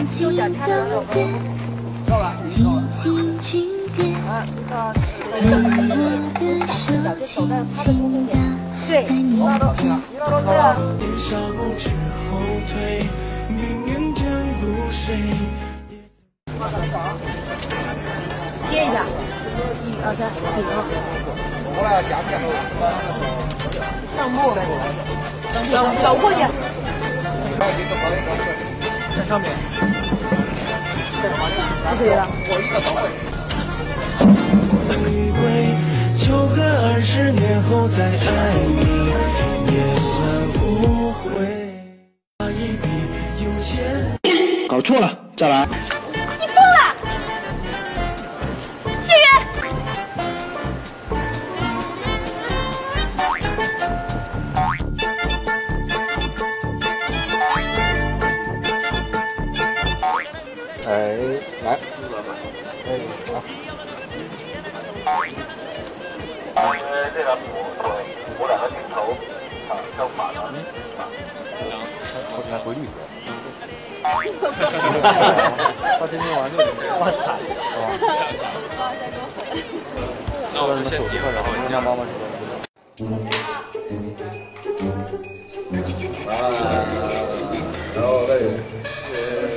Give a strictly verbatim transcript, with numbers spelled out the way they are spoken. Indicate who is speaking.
Speaker 1: 情走街，听轻轻别，用我的手轻轻打在你肩。
Speaker 2: 年少不知后退，命运将入谁？
Speaker 3: 接一下，一二三，
Speaker 4: 我来下面。
Speaker 3: 上木呗，走走过去。
Speaker 4: 在上面。
Speaker 3: 就可以了。
Speaker 4: 我一个到位。
Speaker 2: 回归，求和二十年后再爱你，也算无悔。那一笔有钱。
Speaker 5: 搞错了，再来。
Speaker 3: 你疯了！谢元。
Speaker 4: 哎，来，哎，好。呃，这个我两个镜头啊，相反了。我才回绿色。他今天玩这个，哇塞，是吧？那我们先点，然后人家妈妈说。啊，然后那个。